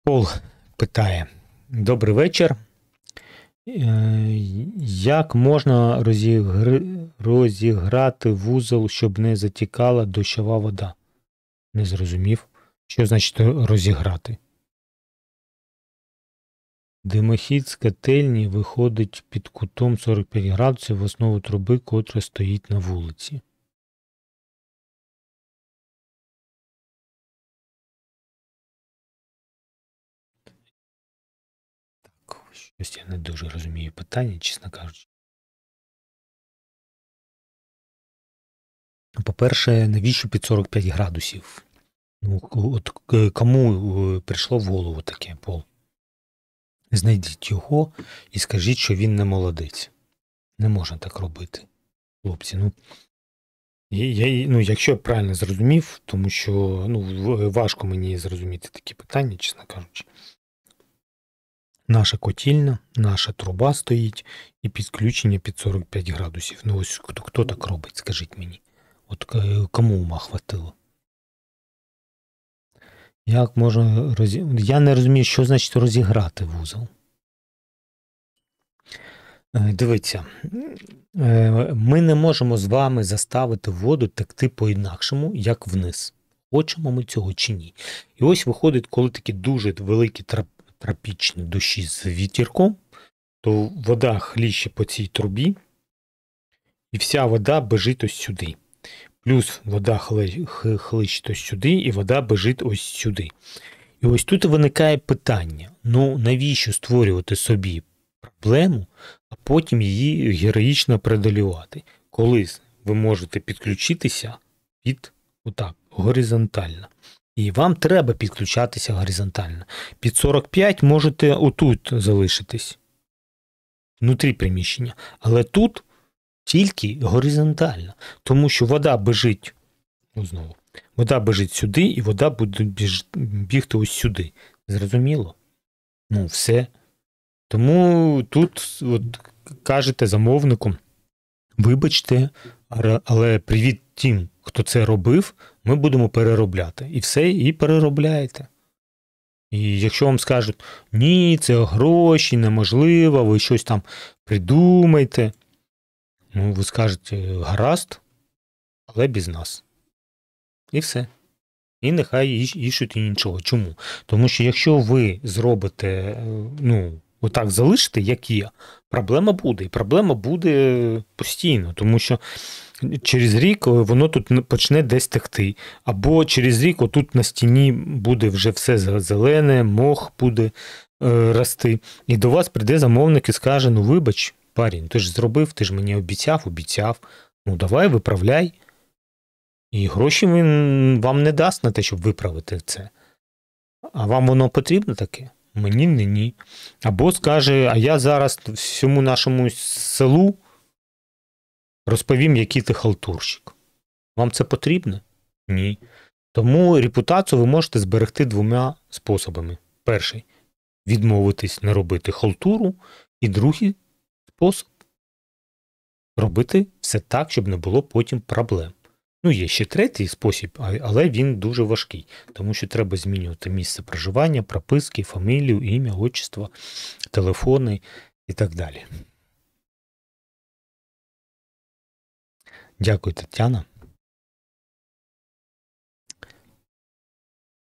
Пол питає: Добрий вечір. Як можна розіграти вузол, щоб не затікала дощова вода? Не зрозумів. Що значить розіграти? Димохід з котельні виходить під кутом 45 градусів в основу труби, котра стоїть на вулиці. Так, щось я не дуже розумію питання, чесно кажучи. По-перше, навіщо під 45 градусів? Ну, от кому прийшло в голову таке, Пол? Знайдіть його і скажіть, що він не молодець. Не можна так робити, хлопці. Якщо я правильно зрозумів, тому що важко мені зрозуміти такі питання, чесно кажучи. Наша котельня, наша труба стоїть і підключення під 45 градусів. Ну ось хто так робить, скажіть мені. От кому ума хватило? Як можна Я не розумію, що значить розіграти вузол. Дивіться, ми не можемо з вами заставити воду текти по-інакшому, як вниз. Хочемо ми цього чи ні. І ось виходить, коли такі дуже великі тропічні дощі з вітірком, то вода хліще по цій трубі, і вся вода бежить ось сюди. Плюс вода хлищить ось сюди, і вода бежить ось сюди. І ось тут виникає питання, навіщо створювати собі проблему, а потім її героїчно преодолювати, коли ви можете підключитися горизонтально. І вам треба підключатися горизонтально. Під 45 можете отут залишитись, внутрі приміщення, але тут тільки горизонтально, тому що вода бежить, вода бежить сюди, і вода буде бігти ось сюди. Зрозуміло? Все. Тому тут кажете замовнику: вибачте, але привіт тим, хто це робив, ми будемо переробляти. І все, і переробляєте. І якщо вам скажуть: ні, це гроші, неможливо, ви щось там придумайте, ви скажете: гаразд, але без нас. І все. І нехай іщуть іншого. Чому? Тому що якщо ви зробите, отак залишите, як є, проблема буде. І проблема буде постійно, тому що через рік воно тут почне десь текти. Або через рік отут на стіні буде вже все зелене, мох буде рости. І до вас прийде замовник і скаже: вибач, парень, ти ж зробив, ти ж мені обіцяв. Давай, виправляй. І гроші він вам не дасть на те, щоб виправити це. А вам воно потрібно таке? Мені ні. Або скаже: а я зараз всьому нашому селу розповім, який ти халтурщик. Вам це потрібно? Ні. Тому репутацію ви можете зберегти двома способами. Перший – відмовитись не робити халтуру. І другий спосіб – робити все так, щоб не було потім проблем. Є ще третій спосіб, але він дуже важкий, тому що треба змінювати місце проживання, прописки, фамілію, ім'я, отчество, телефони і так далі. Дякую, Тетяна.